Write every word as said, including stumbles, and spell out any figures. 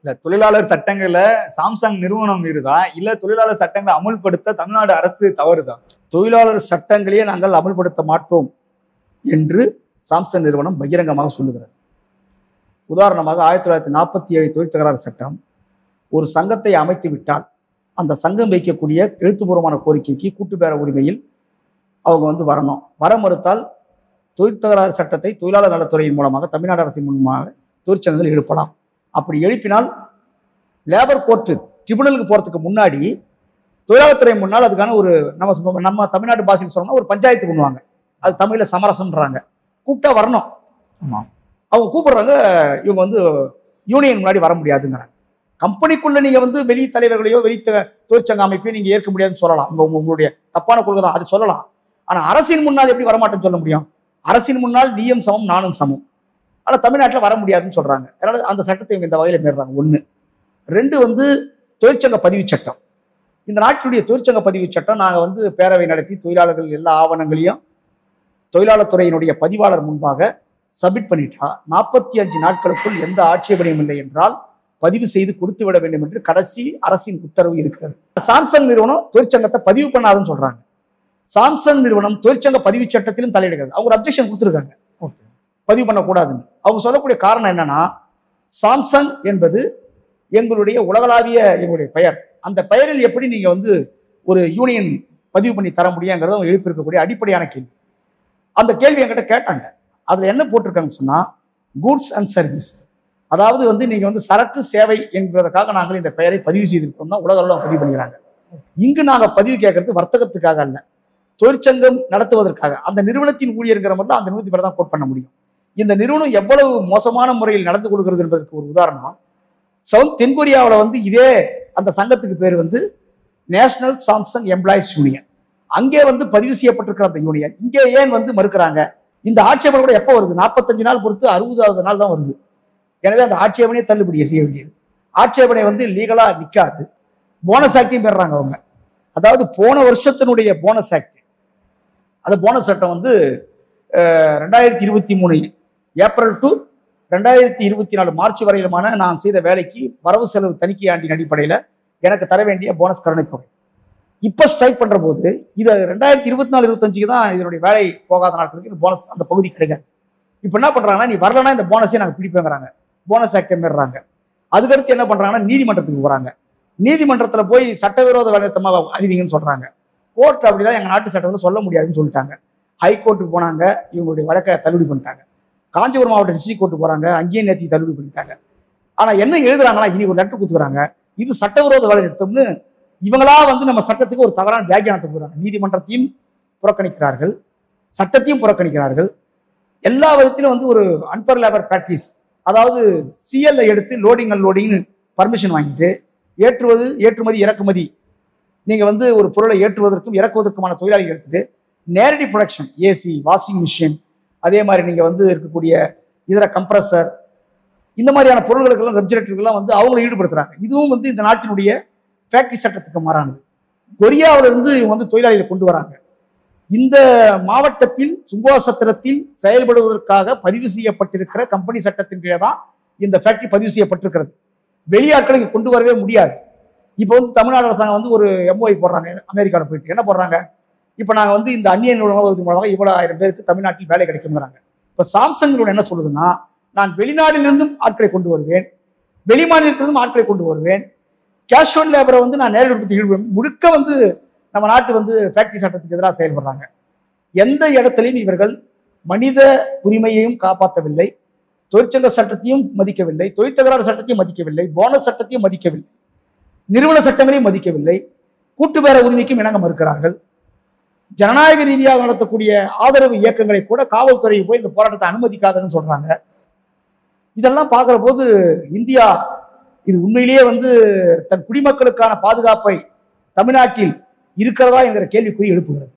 இல்ல தொழிலாளர் சட்டங்களை சாம்சங் நிறுவனம் மீறுதா இல்ல தொழிலாளர் சட்டங்களை அமுல்படுத்த தமிழ்நாடு அரசு தவறுதா? தொழிலாளர் சட்டங்களையே நாங்கள் அமல்படுத்த மாட்டோம் என்று சாம்சங் நிறுவனம் பகிரங்கமாக சொல்லுகிறது. உதாரணமாக ஆயிரத்தி தொள்ளாயிரத்தி நாற்பத்தி ஏழு தொழில் தகராறு சட்டம் ஒரு சங்கத்தை அமைத்து விட்டால் அந்த சங்கம் வைக்கக்கூடிய எழுத்துப்பூர்வமான கோரிக்கைக்கு கூட்டுப்பேர உரிமையில் அவங்க வந்து வரணும். வர மறுத்தால் தொழில் தகராறு சட்டத்தை தொழிலாளர் நலத்துறையின் மூலமாக தமிழ்நாடு அரசின் மூலமாக தொழிற்சங்கங்கள் எழுப்பலாம். அப்படி எழுப்பினால் லேபர் கோர்ட்டு ட்ரிபுனலுக்கு போகிறதுக்கு முன்னாடி தொழிலாளர் துறை முன்னால் அதுக்கான ஒரு நம்ம நம்ம தமிழ்நாட்டு பாஷையில் சொல்லணும்னா ஒரு பஞ்சாயத்து பண்ணுவாங்க. அது தமிழில் சமரசம்ன்றாங்க. கூப்பிட்டா வரணும். அவங்க கூப்பிடுறாங்க, இவங்க வந்து யூனியன் முன்னாடி வர முடியாதுங்கிறாங்க. கம்பெனிக்குள்ள நீங்க வந்து வெளி தலைவர்களையோ வெளி தொழிற்சங்க அமைப்பையோ நீங்க ஏற்க முடியாதுன்னு சொல்லலாம். உங்க உங்களுடைய தப்பான கொள்கை தான், அது சொல்லலாம். ஆனா அரசின் முன்னால் எப்படி வரமாட்டேன்னு சொல்ல முடியும்? அரசின் முன்னால் நீயும் சமம் நானும் சமம். ஆனா தமிழ்நாட்டில் வர முடியாதுன்னு சொல்றாங்க. அதனால அந்த சட்டத்தை இவங்க இந்த வகையில மீறாங்க. ஒண்ணு. ரெண்டு வந்து தொழிற்சங்க பதிவு சட்டம். இந்த நாட்டினுடைய தொழிற்சங்க பதிவு சட்டம் நாங்க வந்து பேரவை நடத்தி தொழிலாளர்கள் எல்லா ஆவணங்களையும் தொழிலாளர் துறையினுடைய பதிவாளர் முன்பாக சப்மிட் பண்ணிட்டா நாற்பத்தி அஞ்சு நாட்களுக்குள் எந்த ஆட்சேபனையும் இல்லை என்றால் பதிவு செய்து கொடுத்து விட வேண்டும் என்று கடைசி அரசின் உத்தரவு இருக்கிறது. சாம்சங் நிறுவனம் தொழிற்சங்கத்தை பதிவு பண்ணாதுன்னு சொல்றாங்க. சாம்சங் நிறுவனம் தொழிற்சங்க பதிவு சட்டத்திலும் தலையிடுகிறது. அவங்க ஒரு அப்ஜெக்ஷன் கொடுத்துருக்காங்க, பதிவு பண்ணக்கூடாதுன்னு. அவங்க சொல்லக்கூடிய காரணம் என்னன்னா, சாம்சங் என்பது எங்களுடைய உலகளாவிய எங்களுடைய பெயர். அந்த பெயரில் எப்படி நீங்க வந்து ஒரு யூனியன் பதிவு பண்ணி தர முடியுங்கிறத அவங்க எழுப்பியிருக்கக்கூடிய அடிப்படையான கேள்வி. அந்த கேள்வி என்கிட்ட கேட்டாங்க. அதுல என்ன போட்டிருக்காங்கன்னு சொன்னா, கூட்ஸ் அண்ட் சர்வீஸ், அதாவது வந்து நீங்க வந்து சரக்கு சேவை என்பதற்காக நாங்கள் இந்த பெயரை பதிவு செய்திருக்கோம் தான் உலக அளவில் பதிவு பண்ணிக்கிறாங்க. இங்கு நாங்க பதிவு கேட்கறது வர்த்தகத்துக்காக அல்ல, தொழிற்சங்கம் நடத்துவதற்காக. அந்த நிறுவனத்தின் ஊழியர்கிற மாதிரி அந்த நிறுவனத்தை பேர் தான் கோட் பண்ண முடியும். இந்த நிறுவனம் எவ்வளவு மோசமான முறையில் நடந்து கொள்கிறது என்பதற்கு ஒரு உதாரணம், சவுத் தென்கொரியாவில் வந்து இதே அந்த சங்கத்துக்கு பேர் வந்து நேஷனல் சாம்சங் எம்ப்ளாயிஸ் யூனியன். அங்கே வந்து பதிவு செய்யப்பட்டிருக்கிற அந்த யூனியன் இங்கே ஏன் வந்து மறுக்கிறாங்க? இந்த ஆட்சேபனை கூட எப்போ வருது? நாற்பத்தஞ்சு நாள் பொறுத்து அறுபதாவது நாள் தான் வருது. எனவே அந்த ஆட்சேபனையை தள்ளுபடியை செய்ய வேண்டியது. ஆட்சேபனை வந்து லீகலா நிற்காது. போனஸ் ஆக்டையும் பெறாங்க அவங்க. அதாவது போன வருஷத்தினுடைய போனஸ் ஆக்ட், அந்த போனஸ் சட்டம் வந்து ரெண்டாயிரத்தி இருபத்தி மூணு ஏப்ரல் டு ரெண்டாயிரத்தி இருபத்தி நாலு மார்ச் வரையிலுமான நான் செய்த வேலைக்கு வரவு செலவு தணிக்கை ஆண்டின் அடிப்படையில் எனக்கு தர வேண்டிய போனஸ் கருணை தொகை இப்போ ஸ்ட்ரைக் பண்ற போது இதை ரெண்டாயிரத்தி இருபத்தி நாலு இருபத்தஞ்சுக்கு தான் இதனுடைய வேலை போகாத நாட்களுக்கு இந்த போனஸ் அந்த பகுதி கிடைக்காது. இப்போ என்ன பண்றாங்கன்னா, நீ வரலன்னா இந்த போனஸே நாங்கள் பிடிப்பேங்கிறாங்க. போனஸ் ஆக்டை மீறாங்க. அதுக்கடுத்து என்ன பண்றாங்கன்னா, நீதிமன்றத்துக்கு போறாங்க. நீதிமன்றத்தில் போய் சட்டவிரோத வேலைத்தமாக அறிவிங்கன்னு சொல்றாங்க. கோர்ட் அப்படிலாம் எங்க நாட்டு சட்டத்தில் சொல்ல முடியாதுன்னு சொல்லிட்டாங்க. ஹைகோர்ட்டுக்கு போனாங்க, இவங்களுடைய வழக்கை தள்ளுபடி பண்ணிட்டாங்க. காஞ்சிபுரம் மாவட்ட டிஸ்ட்ரிக்ட் கோர்ட்டு போறாங்க, அங்கேயே நேற்று தள்ளுபடி பண்ணிட்டாங்க. ஆனா என்ன எழுதுறாங்கன்னா, இனி ஒரு லெட்டர் கொடுத்துக்கிறாங்க, இது சட்டவிரோத வேலை நிறுத்தம்னு. இவங்களா வந்து நம்ம சட்டத்துக்கு ஒரு தவறான வியாக்கியானத்தை கொடுக்குறாங்க. நீதிமன்றத்தையும் புறக்கணிக்கிறார்கள், சட்டத்தையும் புறக்கணிக்கிறார்கள். எல்லா விதத்திலும் வந்து ஒரு அன்பர் லேபர் பிராக்டிஸ், அதாவது சிஎல்ஐ எடுத்து லோடிங் அண்ட் லோடிங்னு பர்மிஷன் வாங்கிட்டு ஏற்றுவது ஏற்றுமதி இறக்குமதி, நீங்க வந்து ஒரு பொருளை ஏற்றுவதற்கும் இறக்குவதற்குமான தொழிலாளிகள் எடுத்துட்டு நேரடி ப்ரொடக்ஷன், ஏசி, வாஷிங் மிஷின், அதே மாதிரி நீங்க வந்து இருக்கக்கூடிய இதர கம்ப்ரஸர், இந்த மாதிரியான பொருள்களுக்கெல்லாம் ரெஃப்ரிஜரேட்டர்கள்லாம் வந்து அவங்களை ஈடுபடுத்துறாங்க. இதுவும் வந்து இந்த நாட்டினுடைய ஃபேக்டரி சட்டத்துக்கு மாறானது. கொரியாவில இருந்து இவங்க வந்து தொழிலாளிகளை கொண்டு வராங்க. இந்த மாவட்டத்தில் சுங்கோசத்திரத்தில் செயல்படுவதற்காக பதிவு செய்யப்பட்டிருக்கிற கம்பெனி சட்டத்தின் கீழே தான் இந்த ஃபேக்டரி பதிவு செய்யப்பட்டிருக்கிறது. வெளியாட்களை இங்க கொண்டு வரவே முடியாது. இப்போ வந்து தமிழ்நாடு அரசாங்கம் வந்து ஒரு எம்ஓஐ போடுறாங்க அமெரிக்காவில் போயிட்டு. என்ன போடுறாங்க? இப்போ நாங்கள் வந்து இந்த அந்நிய நிறுவனம் மூலமாக இவ்வளோ ஆயிரம் பேருக்கு தமிழ்நாட்டில் வேலை கிடைக்குங்கிறாங்க. இப்போ சாம்சங் நிறுவனம் என்ன சொல்லுதுன்னா, நான் வெளிநாட்டிலிருந்தும் ஆட்களை கொண்டு வருவேன், வெளி மாநிலத்திலிருந்தும் ஆட்களை கொண்டு வருவேன், கேஷுவல் லேபரை வந்து நான் நேரடி உற்பத்தி முழுக்க வந்து நம்ம நாட்டு வந்து ஃபேக்டரி சட்டத்துக்கு எதிராக செயல்படுறாங்க. எந்த இடத்திலையும் இவர்கள் மனித உரிமையையும் காப்பாற்றவில்லை, தொழிற்சங்க சட்டத்தையும் மதிக்கவில்லை, தொழில் தகராறு சட்டத்தையும் மதிக்கவில்லை, போனஸ் சட்டத்தையும் மதிக்கவில்லை, நிறுவன சட்டங்களையும் மதிக்கவில்லை, கூட்டுப்பேர உரிமைக்கும் இணங்க மறுக்கிறார்கள். ஜனநாயக ரீதியாக நடத்தக்கூடிய ஆதரவு இயக்கங்களை கூட காவல்துறை போய் இந்த போராட்டத்தை அனுமதிக்காதுன்னு சொல்றாங்க. இதெல்லாம் பார்க்கிற போது இந்தியா இது உண்மையிலேயே வந்து தன் குடிமக்களுக்கான பாதுகாப்பை தமிழ்நாட்டில் இருக்கிறதா என்கிற கேள்விக்குறி எழுப்புகிறது.